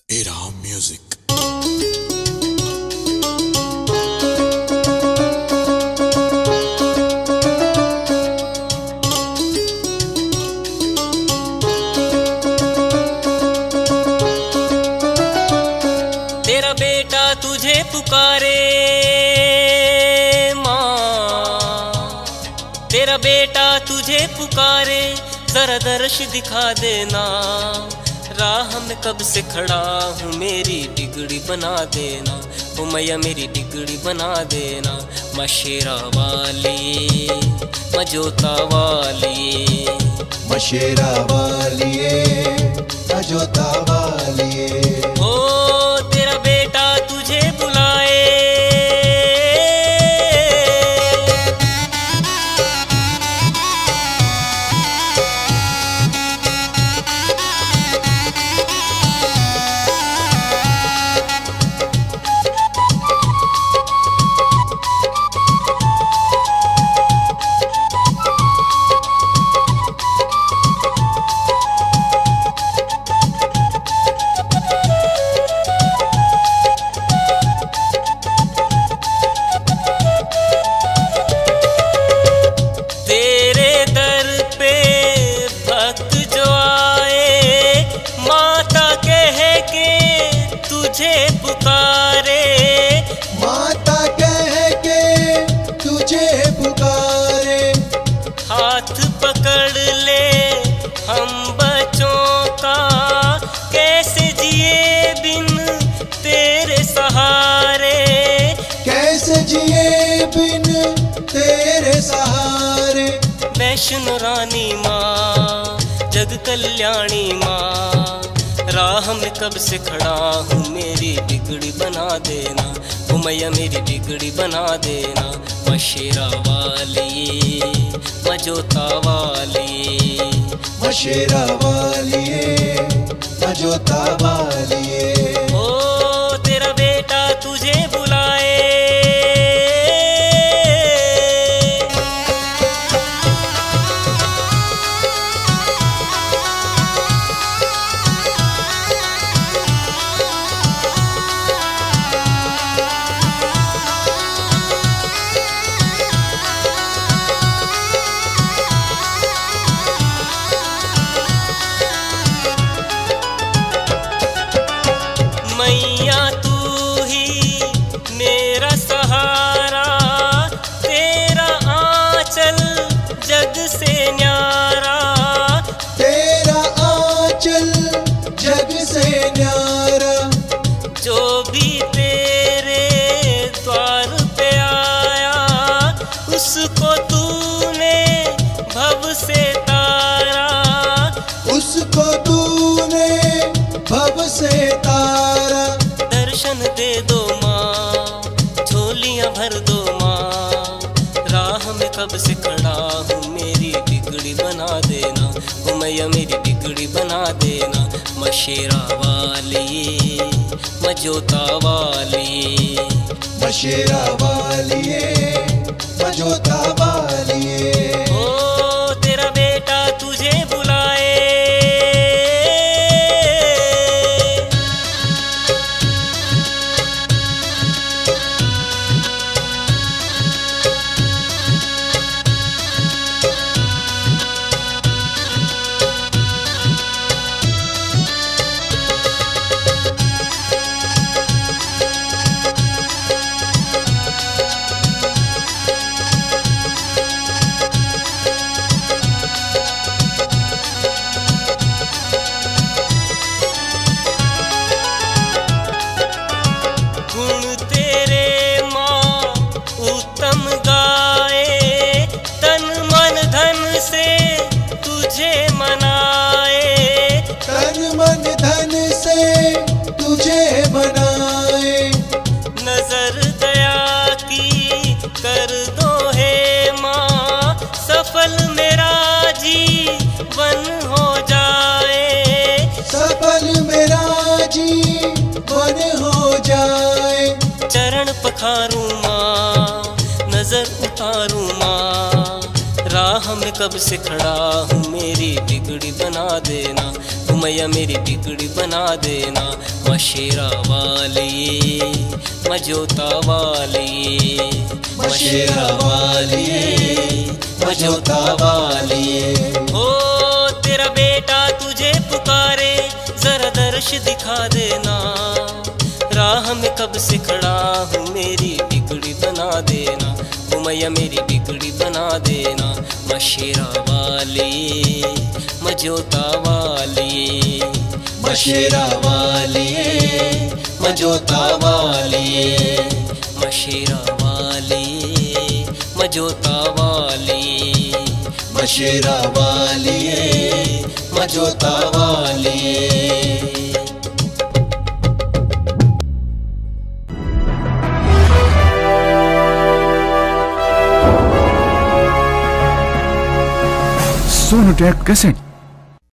Era Music. तेरा बेटा तुझे पुकारे माँ, तेरा बेटा तुझे पुकारे, जरा दर्श दिखा देना। राह में कब से खड़ा हूँ, मेरी बिगड़ी बना देना। ओ मैया मेरी बिगड़ी बना देना। माँ शेरा वाली, माँ जोता वाली, माँ शेरा वालिए, माँ जोता वालिए। ओ तेरा बेटा तुझे बुलाए। तुझे पुकारे, माता कह के तुझे पुकारे। हाथ पकड़ ले हम बच्चों का, कैसे जिए बिन तेरे सहारे। कैसे जिए बिन तेरे सहारे। वैष्णो रानी माँ, जग कल्याणी माँ, राह में कब से खड़ा हूँ, मेरी बिगड़ी बना देना। ओ मैया मेरी बिगड़ी बना देना। माँ शेरा वाली, माँ जोता वाली, माँ शेरा वालिए, माँ जोता वालिए। ओ तेरा बेटा तुझे बुलाए। मैया तू ही मेरा सहारा, तेरा आंचल जग से न्यारा। तेरा आंचल जग से न्यारा। जो भी तेरे द्वार पे आया, उसको तूने भव से तारा। उसको तूने भव से तारा। दर्शन दे दो माँ, झोलियाँ भर दो माँ, राह में कब से खड़ा हूँ, मेरी बिगड़ी बना देना। ओ मैया मेरी बिगड़ी बना देना। माँ शेरा वाली, माँ जोता वाली, माँ शेरा वालिए, माँ जोता वालिए। ओ तेरा बेटा तुझे बुलाए। तुझे मनाए, तन मन धन से तुझे मनाए। नजर दया की कर दो हे माँ, सफल मेरा जीवन हो जाए। सफल मेरा जीवन हो जाए। चरण पखारूं माँ, नजर उतारूं माँ, राह राह में कब से खड़ा हूँ, मेरी बिगड़ी बना देना, ओ मैया मेरी बिगड़ी बना देना। माँ शेरा वालिए, माँ जोता वालिए, माँ शेरा वालिए, माँ जोता वालिए। ओ तेरा बेटा तुझे पुकारे, जरा दर्श दिखा देना, राह में कब से खड़ा हूँ, मेरी बिगड़ी बना देना, ओ मैया मेरी बिगड़ी बना देना। माँ शेरा वालिए, माँ जोता वालिए, माँ शेरा वालिए, माँ जोता वालिए, माँ शेरा वालिए, माँ जोता वालिए, माँ शेरा वालिए, माँ जोता वालिए। सोनोटेक कैसेट।